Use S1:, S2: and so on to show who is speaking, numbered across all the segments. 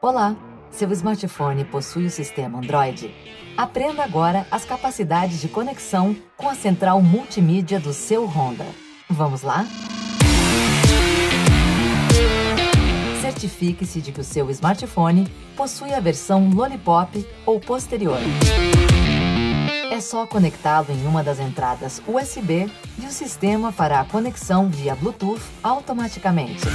S1: Olá! Seu smartphone possui o sistema Android? Aprenda agora as capacidades de conexão com a central multimídia do seu Honda. Vamos lá? Certifique-se de que o seu smartphone possui a versão Lollipop ou posterior. É só conectá-lo em uma das entradas USB e o sistema fará a conexão via Bluetooth automaticamente.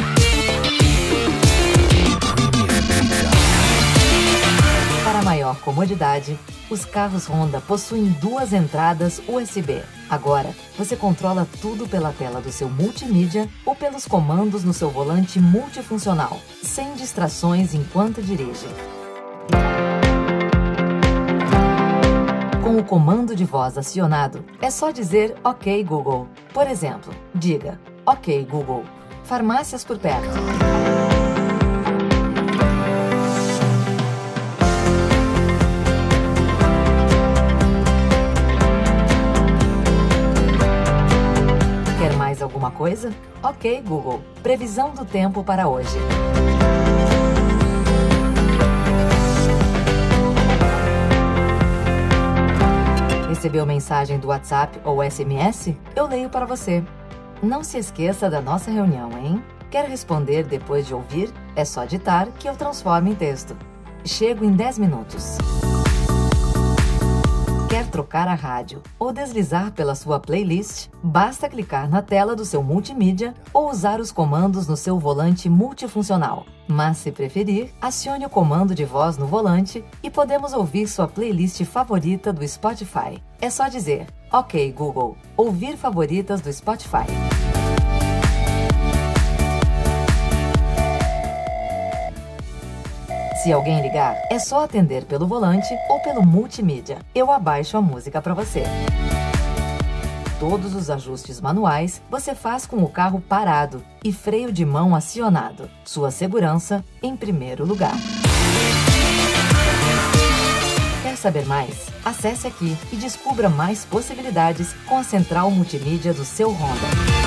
S1: Para maior comodidade, os carros Honda possuem duas entradas USB. Agora, você controla tudo pela tela do seu multimídia ou pelos comandos no seu volante multifuncional, sem distrações enquanto dirige. Com o comando de voz acionado, é só dizer OK Google. Por exemplo, diga OK Google, farmácias por perto. Quer mais alguma coisa? OK Google, previsão do tempo para hoje. Recebeu mensagem do WhatsApp ou SMS? Eu leio para você. Não se esqueça da nossa reunião, hein? Quer responder depois de ouvir? É só ditar que eu transformo em texto. Chego em 10 minutos. Quer trocar a rádio ou deslizar pela sua playlist? Basta clicar na tela do seu multimídia ou usar os comandos no seu volante multifuncional. Mas, se preferir, acione o comando de voz no volante e podemos ouvir sua playlist favorita do Spotify. É só dizer OK Google, ouvir favoritas do Spotify. Se alguém ligar, é só atender pelo volante ou pelo multimídia. Eu abaixo a música para você. Todos os ajustes manuais você faz com o carro parado e freio de mão acionado. Sua segurança em primeiro lugar. Quer saber mais? Acesse aqui e descubra mais possibilidades com a central multimídia do seu Honda.